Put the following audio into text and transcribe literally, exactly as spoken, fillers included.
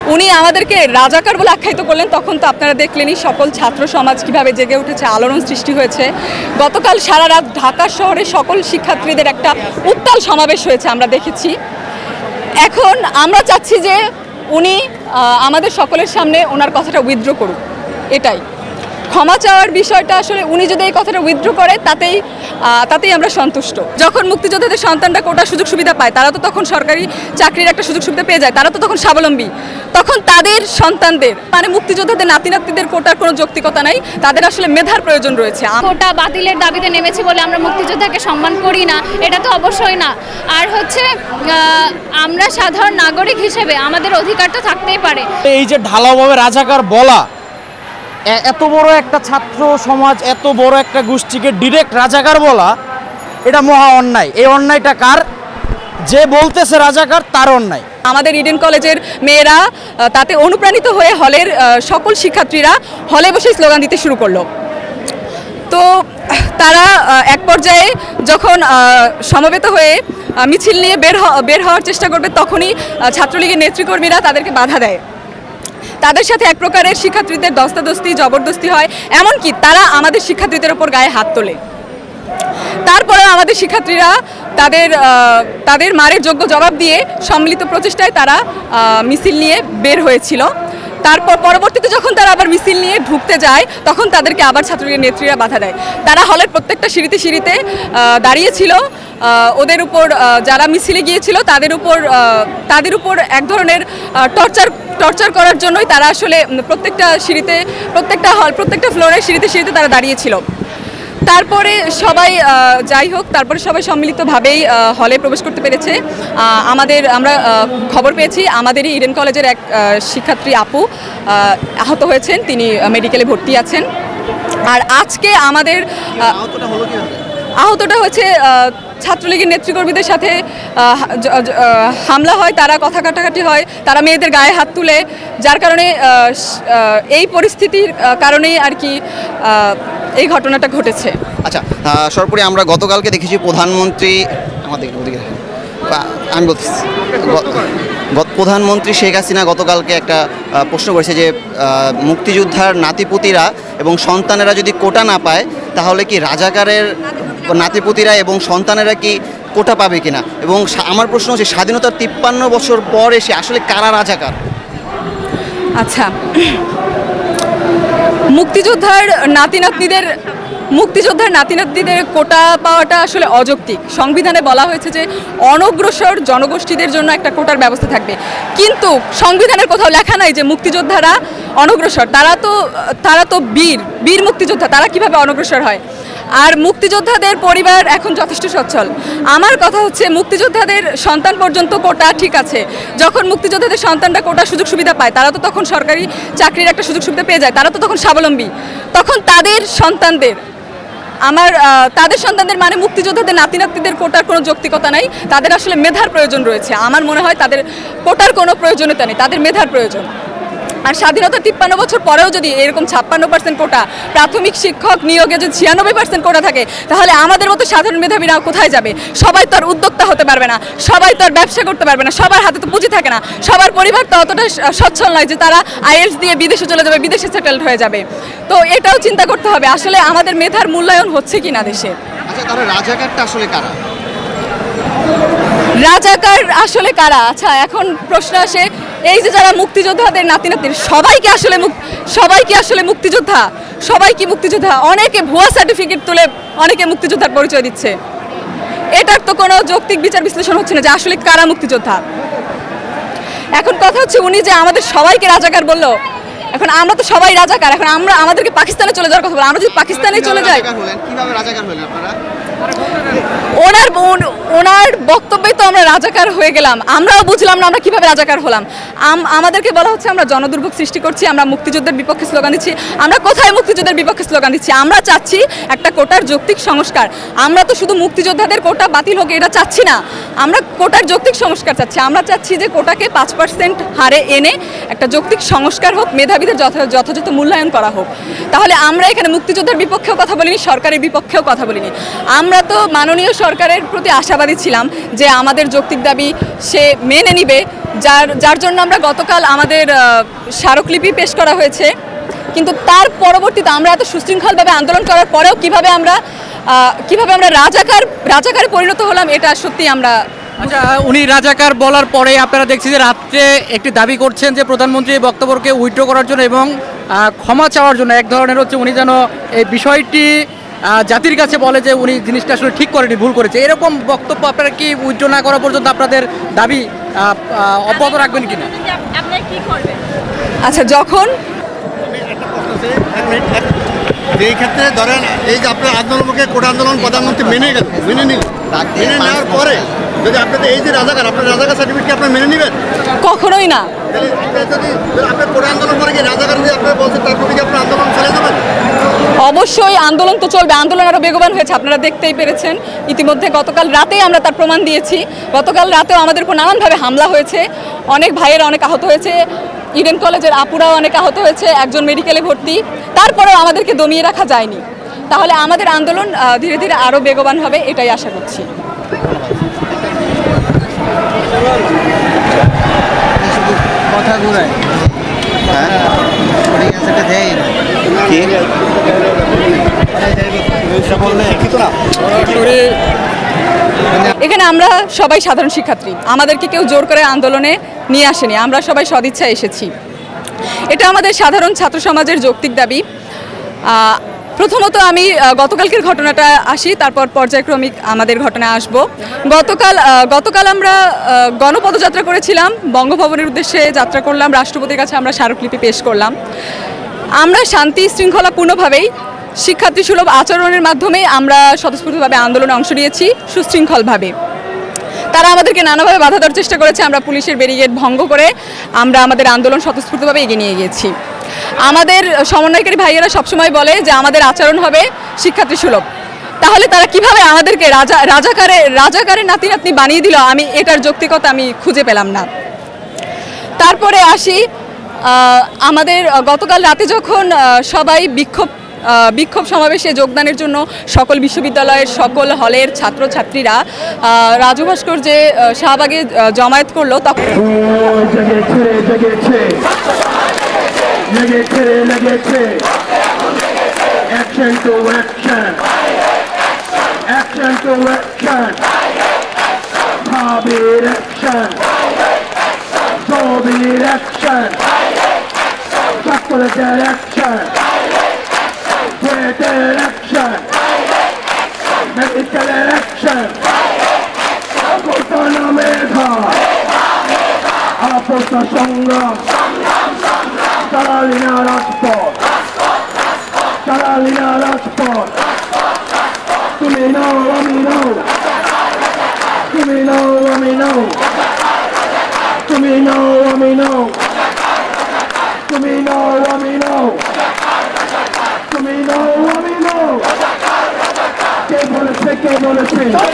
উনি আমাদেরকে রাজাকার বলে আখ্যায়িত করলেন, তখন তো আপনারা দেখলেনই সকল ছাত্র সমাজ কীভাবে জেগে উঠেছে, আলোড়ন সৃষ্টি হয়েছে। গতকাল সারা রাত ঢাকা শহরে সকল শিক্ষার্থীদের একটা উত্তাল সমাবেশ হয়েছে, আমরা দেখেছি। এখন আমরা চাচ্ছি যে উনি আমাদের সকলের সামনে ওনার কথাটা উইথড্র করুক, এটাই। ক্ষমা চাওয়ার বিষয়টা আসলে উনি যদি এই কথাটা উইথড্র করে তাতেই তাতেই আমরা সন্তুষ্ট। যখন মুক্তিযোদ্ধাদের সন্তানরা কোটা সুযোগ সুবিধা পায়, তারা তো তখন সরকারি চাকরির একটা সুযোগ সুবিধা পেয়ে যায়, তারা তো তখন স্বাবলম্বী। তখন তাদের সন্তানদের মানে মুক্তিযোদ্ধাদের নাতি নাতনিদের কোটার কোনো যৌক্তিকতা নাই, তাদের আসলে মেধার প্রয়োজন রয়েছে। কোটা বাতিলের দাবিতে নেমেছি বলে আমরা মুক্তিযোদ্ধাকে সম্মান করি না, এটা তো অবশ্যই না। আর হচ্ছে আমরা সাধারণ নাগরিক হিসেবে আমাদের অধিকার তো থাকতেই পারে। এই যে ঢালাওভাবে রাজাকার বলা, এত বড় একটা ছাত্র সমাজ, এত বড় একটা গোষ্ঠীকে ডিরেক্ট রাজাকার বলা, এটা মহা অন্যায়। এই অন্যায়টা কার? যে বলতেছে রাজাকার তার অন্যায়। আমাদের ইডেন কলেজের মেয়েরা তাতে অনুপ্রাণিত হয়ে হলের সকল শিক্ষার্থীরা হলে বসে স্লোগান দিতে শুরু করলো। তো তারা এক পর্যায়ে যখন সমবেত হয়ে মিছিল নিয়ে বের বের হওয়ার চেষ্টা করবে, তখনই ছাত্রলীগের নেতৃকর্মীরা তাদেরকে বাধা দেয়। তাদের সাথে এক প্রকারের শিক্ষার্থীদের দস্তাদস্তি জবরদস্তি হয়, এমনকি তারা আমাদের শিক্ষার্থীদের ওপর গায়ে হাত তোলে। তারপরেও আমাদের শিক্ষার্থীরা তাদের তাদের মারের যোগ্য জবাব দিয়ে সম্মিলিত প্রচেষ্টায় তারা মিছিল নিয়ে বের হয়েছিল। তারপর পরবর্তীতে যখন তারা আবার মিছিল নিয়ে ঢুকতে যায়, তখন তাদেরকে আবার ছাত্রলীগের নেত্রীরা বাধা দেয়। তারা হলের প্রত্যেকটা সিঁড়িতে সিঁড়িতে দাঁড়িয়েছিল, ওদের উপর যারা মিছিলে গিয়েছিল তাদের উপর তাদের উপর এক ধরনের টর্চার টর্চার করার জন্যই তারা আসলে প্রত্যেকটা সিঁড়িতে প্রত্যেকটা হল প্রত্যেকটা ফ্লোরের সিঁড়িতে সিঁড়িতে তারা দাঁড়িয়েছিল। তারপরে সবাই যাই হোক তারপরে সবাই সম্মিলিতভাবেই হলে প্রবেশ করতে পেরেছে। আমাদের আমরা খবর পেয়েছি আমাদেরই ইডেন কলেজের এক শিক্ষার্থী আপু আহত হয়েছেন, তিনি মেডিকেলে ভর্তি আছেন। আর আজকে আমাদের আহতটা হচ্ছে ছাত্রলীগের নেতৃকর্মীদের সাথে হামলা হয়, তারা কথা কাটাকাটি হয়, তারা মেয়েদের গায়ে হাত তুলে, যার কারণে এই পরিস্থিতির কারণেই আর কি এই ঘটনাটা ঘটেছে। আচ্ছা, সর্বোপরি আমরা গতকালকে দেখেছি প্রধানমন্ত্রী আমাদের আমি বলছি প্রধানমন্ত্রী শেখ হাসিনা গতকালকে একটা প্রশ্ন করেছে যে মুক্তিযোদ্ধার নাতিপুতিরা এবং সন্তানেরা যদি কোটা না পায়, তাহলে কি রাজাকারের নাতিপুতিরা এবং সন্তানেরা কি কোটা পাবে কিনা? এবং আমার প্রশ্ন হচ্ছে, স্বাধীনতার তিপ্পান্ন বছর পর এসে আসলে কারা রাজাকার? আচ্ছা, মুক্তিযোদ্ধার নাতি নাতনিদের মুক্তিযোদ্ধার নাতি নাতনিদের কোটা পাওয়াটা আসলে অযৌক্তিক। সংবিধানে বলা হয়েছে যে অনগ্রসর জনগোষ্ঠীদের জন্য একটা কোটার ব্যবস্থা থাকবে, কিন্তু সংবিধানের কোথাও লেখা নাই যে মুক্তিযোদ্ধারা অনগ্রসর। তারা তো তারা তো বীর বীর মুক্তিযোদ্ধা, তারা কিভাবে অনগ্রসর হয়? আর মুক্তিযোদ্ধাদের পরিবার এখন যথেষ্ট সচ্ছল। আমার কথা হচ্ছে, মুক্তিযোদ্ধাদের সন্তান পর্যন্ত কোটা ঠিক আছে, যখন মুক্তিযোদ্ধাদের সন্তানরা কোটা সুযোগ সুবিধা পায়, তারা তো তখন সরকারি চাকরির একটা সুযোগ সুবিধা পেয়ে যায়, তারা তো তখন স্বাবলম্বী। তখন তাদের সন্তানদের আমার তাদের সন্তানদের মানে মুক্তিযোদ্ধাদের নাতি নাতনিদের কোটার কোনো যৌক্তিকতা নাই, তাদের আসলে মেধার প্রয়োজন রয়েছে। আমার মনে হয় তাদের কোটার কোনো প্রয়োজনীয়তা নেই, তাদের মেধার প্রয়োজন। আর স্বাধীনতার তিপ্পান্ন বছর পরেও যদি এরকম ছাপ্পান্ন পার্সেন্ট কোটা, প্রাথমিক শিক্ষক নিয়োগে যদি ছিয়ানব্বই পার্সেন্ট কোটা থাকে, তাহলে আমাদের মতো সাধারণ মেধাবীরা কোথায় যাবে? সবাই তো আর উদ্যোক্তা হতে পারবে না, সবাই তো আর ব্যবসা করতে পারবে না, সবার হাতে তো পুঁজি থাকে না, সবার পরিবার তো অতটা সচ্ছল নয় যে তারা আইএলটিএস দিয়ে বিদেশে চলে যাবে, বিদেশে সেটেলড হয়ে যাবে। তো এটাও চিন্তা করতে হবে আসলে আমাদের মেধার মূল্যায়ন হচ্ছে কিনা দেশে। আচ্ছা, তাহলে রাজাকারটা আসলে কারা? রাজাকার আসলে কারা? আচ্ছা, এখন প্রশ্ন আসে, এই যে যারা মুক্তিযোদ্ধাদের নাতি নাতির সবাই কি আসলে সবাই কি আসলে মুক্তিযোদ্ধা? সবাই কি মুক্তিযোদ্ধা? অনেকে ভুয়া সার্টিফিকেট তুলে অনেকে মুক্তিযোদ্ধার পরিচয় দিচ্ছে। এটার তো কোনো যৌক্তিক বিচার বিশ্লেষণ হচ্ছে না যে আসলে কারা মুক্তিযোদ্ধা। এখন কথা হচ্ছে, উনি যে আমাদের সবাইকে রাজাকার বললো, এখন আমরা তো সবাই রাজাকার, এখন আমরা আমাদেরকে পাকিস্তানে চলে যাওয়ার কথা বলি। আমরা যদি পাকিস্তানে চলে যাই, কিভাবে রাজাকার হলেন আপনারা? ওনার ওনার বক্তব্যে তো আমরা রাজাকার হয়ে গেলাম, আমরাও বুঝলাম না আমরা কিভাবে রাজাকার হলাম। আমাদেরকে বলা হচ্ছে আমরা জনদুর্ভোগ সৃষ্টি করছি, আমরা মুক্তিযুদ্ধের বিপক্ষে স্লোগান দিচ্ছি। আমরা কোথায় মুক্তিযুদ্ধের বিপক্ষে স্লোগান দিচ্ছি? আমরা চাচ্ছি একটা কোটার যৌক্তিক সংস্কার। আমরা তো শুধু মুক্তিযোদ্ধাদের কোটা বাতিল হোক এটা চাচ্ছি না, আমরা কোটার যৌক্তিক সংস্কার চাচ্ছি। আমরা চাচ্ছি যে কোটাকে পাঁচ পার্সেন্ট হারে এনে একটা যৌক্তিক সংস্কার হোক, মেধাবীদের যথাযথ মূল্যায়ন করা হোক। তাহলে আমরা এখানে মুক্তিযোদ্ধার বিপক্ষেও কথা বলিনি, সরকারের বিপক্ষেও কথা বলিনি। আমরা তো মাননীয় সরকারের প্রতি আশাবাদী ছিলাম যে আমাদের যৌক্তিক দাবি সে মেনে নিবে, যার যার জন্য আমরা গতকাল আমাদের আহ, স্মারকলিপি পেশ করা হয়েছে। কিন্তু তার পরবর্তীতে আমরা এত সুশৃঙ্খলভাবে আন্দোলন করার পরেও কিভাবে আমরা আহ, কিভাবে আমরা রাজাকার রাজাকারে পরিণত হলাম, এটা সত্যি আমরা। আচ্ছা, উনি রাজাকার বলার পরে আপনারা দেখছি যে রাত্রে একটি দাবি করছেন যে প্রধানমন্ত্রী এই বক্তব্যকে উইথড্র করার জন্য এবং আহ, ক্ষমা চাওয়ার জন্য, এক ধরনের হচ্ছে উনি যেন এই বিষয়টি আহ, জাতির কাছে বলে যে উনি জিনিসটা আসলে ঠিক করেনি, ভুল করেছে, এরকম বক্তব্য আপনারা কি উইথড্র না করা পর্যন্ত আপনাদের দাবি আহ, আহ, অব্যাহত রাখবেন কিনা? আচ্ছা, যখন এই ক্ষেত্রে ধরেন এই যে আপনার আন্দোলনকে কোটা আন্দোলন প্রধানমন্ত্রী মেনে গেল, মেনে নিল, মেনে নেওয়ার পরে যদি আপনাদের এই যে রাজাকার, আপনার রাজাকার সার্টিফিকেট আপনার মেনে নেবেন? কখনোই না। তাহলে আপনার যদি আপনার কোটা আন্দোলন করে কি রাজাকার যে আপনার বলছেন তারপরে কি আপনার আন্দোলন চলে যাবেন? অবশ্যই আন্দোলন তো চলবে, আন্দোলন আরও বেগবান হয়েছে, আপনারা দেখতেই পেরেছেন ইতিমধ্যে। গতকাল রাতেই আমরা তার প্রমাণ দিয়েছি। গতকাল রাতেও আমাদের উপর নানানভাবে হামলা হয়েছে, অনেক ভাইয়েরা অনেক আহত হয়েছে, ইডেন কলেজের আপুরাও অনেক আহত হয়েছে, একজন মেডিকেলে ভর্তি, তারপরেও আমাদেরকে দমিয়ে রাখা যায়নি। তাহলে আমাদের আন্দোলন আহ, ধীরে ধীরে আরও বেগবান হবে, এটাই আশা করছি। কথা ঘুরায় এখানে আমরা সবাই সাধারণ শিক্ষার্থী, আমাদেরকে কেউ জোর করে আন্দোলনে নিয়ে আসেনি, আমরা সবাই সদিচ্ছায় এসেছি। এটা আমাদের সাধারণ ছাত্র সমাজের যৌক্তিক দাবি। আহ, প্রথমত আমি আহ, গতকালকের ঘটনাটা আসি, তারপর পর্যায়ক্রমিক আমাদের ঘটনায় আসব। গতকাল আহ, গতকাল আমরা আহ, গণপদযাত্রা করেছিলাম, বঙ্গভবনের উদ্দেশ্যে যাত্রা করলাম, রাষ্ট্রপতির কাছে আমরা স্মারকলিপি পেশ করলাম। আমরা শান্তি শৃঙ্খলাপূর্ণভাবেই শিক্ষার্থী সুলভ আচরণের মাধ্যমে আমরা স্বতঃস্ফূর্তভাবে আন্দোলনে অংশ নিয়েছি, সুশৃঙ্খলভাবে। তারা আমাদেরকে নানাভাবে বাধা দেওয়ার চেষ্টা করেছে, আমরা পুলিশের ব্যারিকেড ভঙ্গ করে আমরা আমাদের আন্দোলন স্বতঃস্ফূর্তভাবে এগিয়ে নিয়ে গিয়েছি। আমাদের সমন্বয়কারী ভাইয়েরা সবসময় বলে যে আমাদের আচরণ হবে শিক্ষার্থী সুলভ। তাহলে তারা কিভাবে আমাদেরকে রাজা রাজাকারে রাজাকারের নাতি নাতনি বানিয়ে দিল, আমি এটার যৌক্তিকতা আমি খুঁজে পেলাম না। তারপরে আসি, আহ, আমাদের গতকাল রাতে যখন আহ, সবাই বিক্ষোভ আহ, বিক্ষোভ সমাবেশে যোগদানের জন্য সকল বিশ্ববিদ্যালয়ের সকল হলের ছাত্রছাত্রীরা আহ, রাজু ভাস্কর্যে আহ, শাহবাগে আহ, জমায়েত করলো, তখন Action! Medical action! Kotana Megha! Apota Sangram! Salalina Rajput! Salalina Rajput! Tumi know, Rami know! Tumi know, Rami know! Tumi know, Rami know! Tumi know, Rami know! Tumi know, Rami know! Que bole se, que bole se!